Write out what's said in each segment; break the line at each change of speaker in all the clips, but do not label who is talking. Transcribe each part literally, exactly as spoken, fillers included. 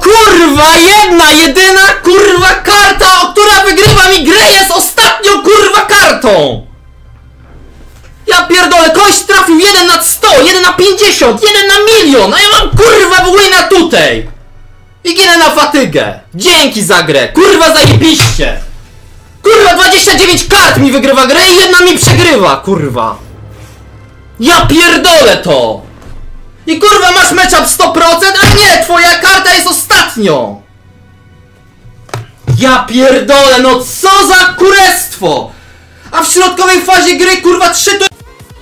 kurwa jedna, jedyna kurwa karta, która wygrywa mi grę, jest ostatnią kurwa kartą! Ja pierdolę, kość trafił jeden na sto, jeden na pięćdziesiąt, jeden na milion, a ja mam kurwa w ogóle na tutaj! I ginę na fatygę! Dzięki za grę, kurwa zajebiście! Kurwa dwadzieścia dziewięć kart mi wygrywa grę i jedna mi przegrywa, kurwa! Ja pierdolę to! I kurwa masz matchup sto procent, a nie, twoja karta jest ostatnią! Ja pierdolę, no co za kurestwo! A w środkowej fazie gry kurwa trzy to...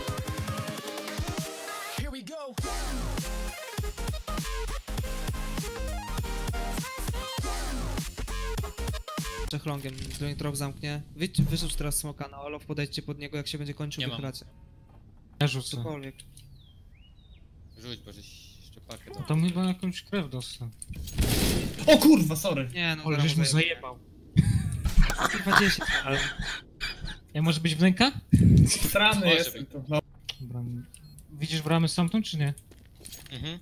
Longiem, którym drop zamknie. Wy, wyrzuć teraz smoka na Olof, podejdźcie pod niego, jak się będzie kończył, wychylacie.
Ja rzucę.
Cokolwiek.
Rzuć, bo żeś szczepakę dał.
To chyba jakąś krew dostał.
O kurwa, sorry.
Nie no,
Ale żeś mu zajebał.
Kurwa dziesięć.
Ale... Ja może być wnęka?
Strany
Może
jest.
być.
No.
Dobra. Widzisz bramę stamtąd, czy nie?
Mhm.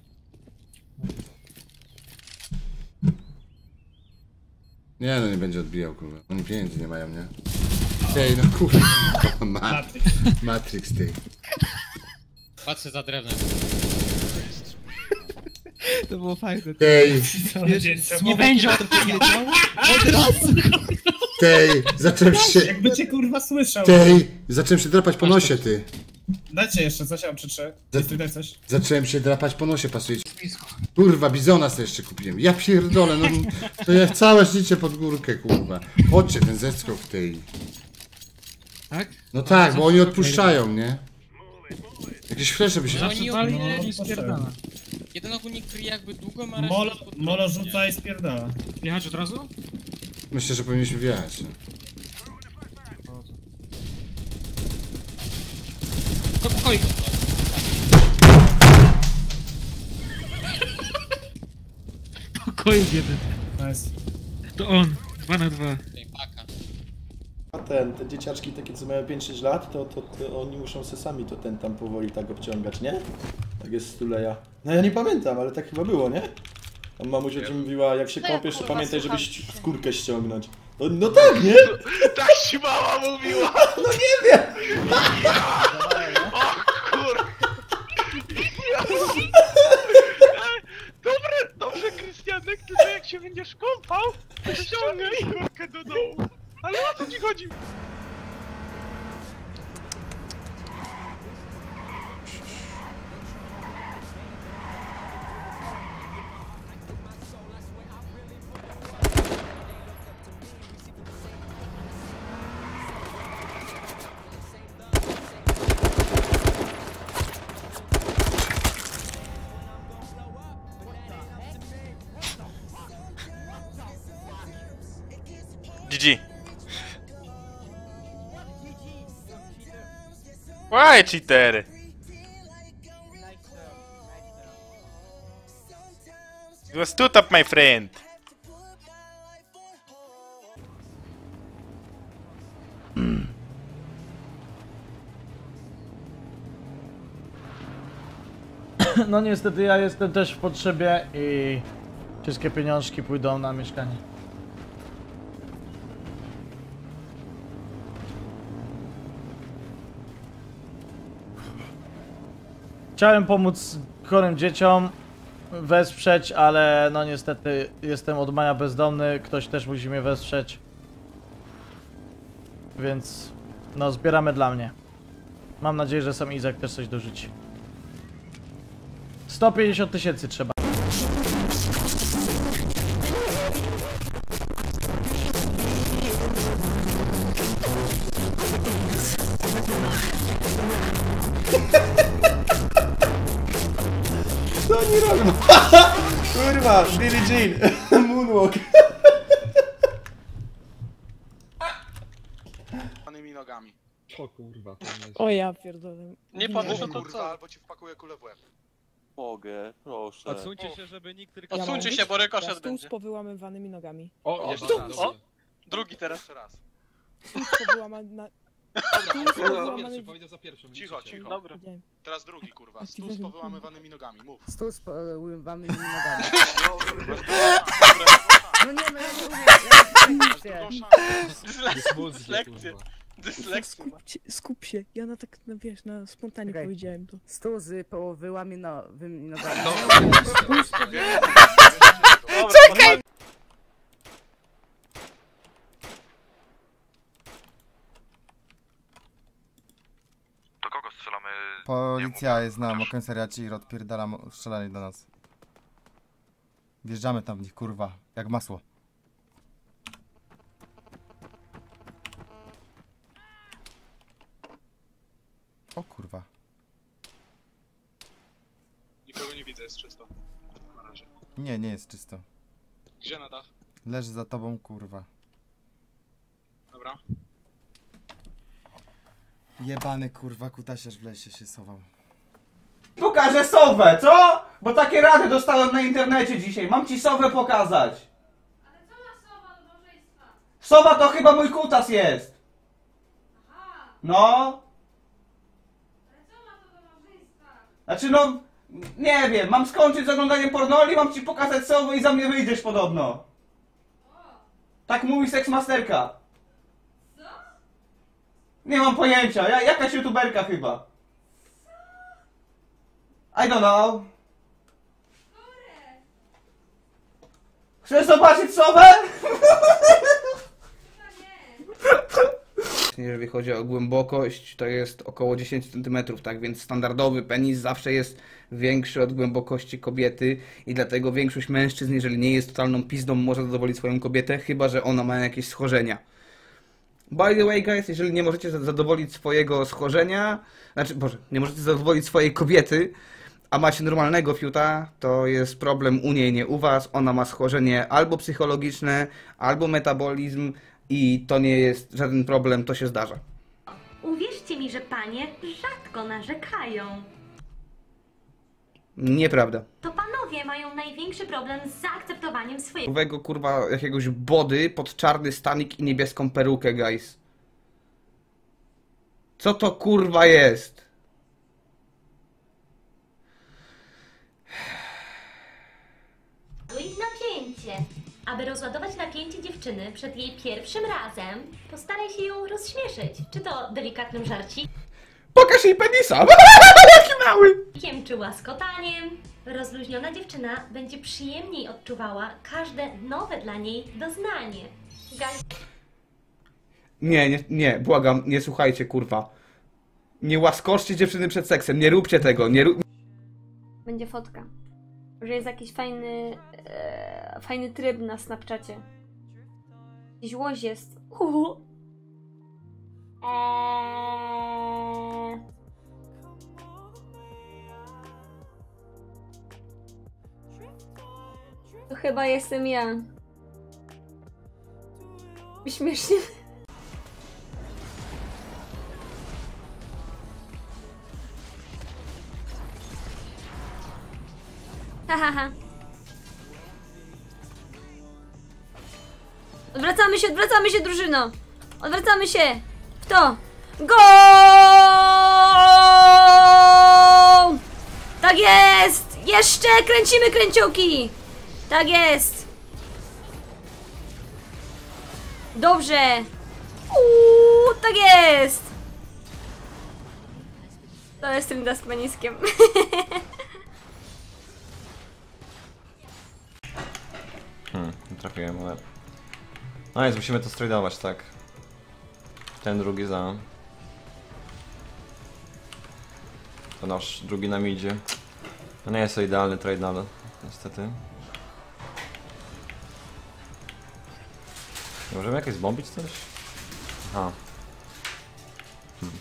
Nie no, nie będzie odbijał, kurwa. Oni pieniędzy nie mają, nie? Ej, no kurwa. Ma Matrix, ty.
Patrzę za drewnem.
To było fajne.
Tej,
Nie będzie o tym
powiedział. Od razu.
tej, zacząłem się...
Jakby cię kurwa słyszał.
Tej, zacząłem się drapać po nosie, ty.
Dajcie jeszcze coś, mam czy trzy. Jest tutaj coś.
Zacząłem się drapać po nosie, pasuje. Kurwa, bizona sobie jeszcze kupiłem. Ja pierdolę, no to ja całe życie pod górkę, kurwa. Chodźcie, ten zeskok tej.
Tak?
No tak, bo oni odpuszczają, nie? Jakieś flesze by się...
No,
Zawsze
oni
pali
no,
i spierdala.
jeden ogólnik kryje jakby długo, ma
Molo,
resztę pod
molo
drogą,
rzuca
nie?
i spierdala.
Jechać od razu?
Myślę, że powinniśmy wjechać. No.
To pokoi. Pokoi jeden.
Nice.
To on. Dwa na dwa.
Tej paka.
A ten, te dzieciaczki takie co mają pięć sześć lat, to, to, to oni muszą se sami to ten tam powoli tak obciągać, nie? Tak jest stuleja. No ja nie pamiętam, ale tak chyba było, nie? Tam mamusia ci mówiła, jak się
No ja,
kąpiesz, to
kurwa,
pamiętaj,
słucham.
żebyś skórkę ściągnąć. No, no tak, nie?
Tak ci mama mówiła!
No nie wiem!
Dobre, dobrze Krystianek, tylko jak się będziesz kąpał, to ściągaj kurkę do dołu. Ale o co ci chodzi? G G. Why cheater? You was too top, my friend.
No niestety ja jestem też w potrzebie i wszystkie pieniążki pójdą na mieszkanie. Chciałem pomóc chorym dzieciom, wesprzeć, ale no niestety jestem od maja bezdomny, ktoś też musi mnie wesprzeć. Więc no zbieramy dla mnie. Mam nadzieję, że sam Izak też coś dorzuci. sto pięćdziesiąt tysięcy trzeba.
Co oni robią? Kurwa, Billie Jean, Moonwalk.
Panymi nogami.
O kurwa.
O ja pierdolę.
Nie
podnoś
podnoś kurwa, albo ci wpakuję kulę w łeb.
Mogę, proszę.
Odsuńcie się, żeby nikt tylko...
Ja mam
Odsuńcie
być
się, bo
na
rykoszet
stół
będzie.
z powyłamywanymi nogami.
O,
O,
jeszcze
tu-
raz.
o. Drugi teraz. Jeszcze raz.
Stół z powyłamanymi...
Powiedział za pierwszym. Cicho, cicho. Dobra. Teraz drugi, kurwa. Stół z powyłamywanymi nogami, mów.
Stół z połamywanymi nogami. No nie, no ja mówię.
Dyslekcję. Dyslekcję.
Skup się, ja na tak, no wiesz, na spontanie powiedziałem to. Stół z połowyłami nowymi nogami.
Czekaj!
Do kogo strzelamy?
Policja jest na komisariacie i odpierdala strzelanie do nas. Wjeżdżamy tam w nich, kurwa, jak masło. O kurwa.
Nikogo nie widzę, jest czysto. Na razie.
Nie, nie jest czysto.
Gdzie na dach?
Leży za tobą, kurwa.
Dobra.
Jebany kurwa kutasiarz w lesie się sował.
Pokażę sowę, co? Bo takie rady dostałem na internecie dzisiaj. Mam ci sowę pokazać. Ale co ma sowa do małżeństwa? Sowa to chyba mój kutas jest. Aha. No. Ale co ma to do małżeństwa? Znaczy no, nie wiem. Mam skończyć z oglądaniem pornoli, mam ci pokazać sowę i za mnie wyjdziesz podobno. O. Tak mówi seksmasterka. Co? Nie mam pojęcia. Ja, jakaś youtuberka chyba. I don't know. Chcesz zobaczyć sowę?
Jeżeli chodzi o głębokość, to jest około dziesięć centymetrów, tak więc standardowy penis zawsze jest większy od głębokości kobiety i dlatego większość mężczyzn, jeżeli nie jest totalną pizdą, może zadowolić swoją kobietę, chyba że ona ma jakieś schorzenia. By the way guys, jeżeli nie możecie zadowolić swojego schorzenia, znaczy, boże, nie możecie zadowolić swojej kobiety, a macie normalnego fiuta, to jest problem u niej, nie u was. Ona ma schorzenie albo psychologiczne, albo metabolizm i to nie jest żaden problem, to się zdarza.
Uwierzcie mi, że panie rzadko narzekają.
Nieprawda.
To panowie mają największy problem z zaakceptowaniem swojego...
Nowego kurwa jakiegoś body pod czarny stanik i niebieską perukę, guys. Co to kurwa jest?
Napięcie. Aby rozładować napięcie dziewczyny przed jej pierwszym razem, postaraj się ją rozśmieszyć. Czy to delikatnym żarcikiem,
Pokaż jej penisa! Jaki mały!
czy łaskotaniem. Rozluźniona dziewczyna będzie przyjemniej odczuwała każde nowe dla niej doznanie. Gaj...
Nie, nie, nie, błagam, nie słuchajcie kurwa. Nie łaskoczcie dziewczyny przed seksem, nie róbcie tego, nie rób...
Będzie fotka, że jest jakiś fajny, e, fajny tryb na Snapchacie. Jakiś łoś jest. Uhu. Eee. To chyba jestem ja. Śmiesznie. Hahaha. Odwracamy się, odwracamy się, drużyno! Odwracamy się! W to! Go! Tak jest! Jeszcze kręcimy kręciołki! Tak jest! Dobrze! Uuu, tak jest! To jest rynda z paniskiem.
Hmm, nie trafiłem, ale... No więc musimy to stradować, tak. Ten drugi za... To nasz drugi nam idzie. To nie jest to idealny trade, ale niestety. Nie możemy jakieś zbombić coś? Aha. Hmm.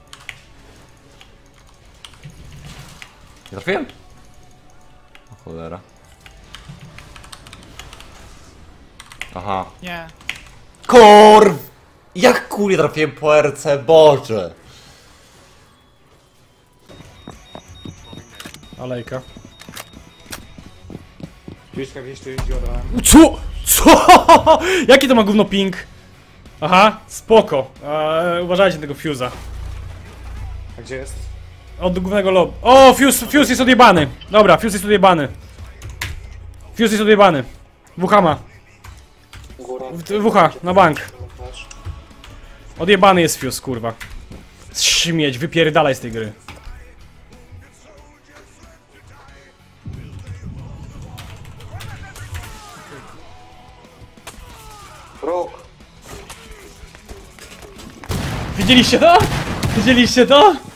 Nie trafiłem? O cholera. Aha.
Nie.
Kurw! Jak kuli trafiłem po R C, Boże!
Alejka.
Piszka gdzieś tu jeździła do...
Co? Co? Jaki to ma gówno ping?
Aha, spoko. Eee, uważajcie na tego fuse'a.
A gdzie jest?
Od głównego lobby. O, fuse, fuse jest odjebany. Dobra, fuse jest odjebany. Fuse jest odjebany. W H ma. W H, na bank. Odjebany jest fuse, kurwa. Śmieć, wypierdalaj z tej gry.
Róg.
Widzieliście to? Widzieliście to?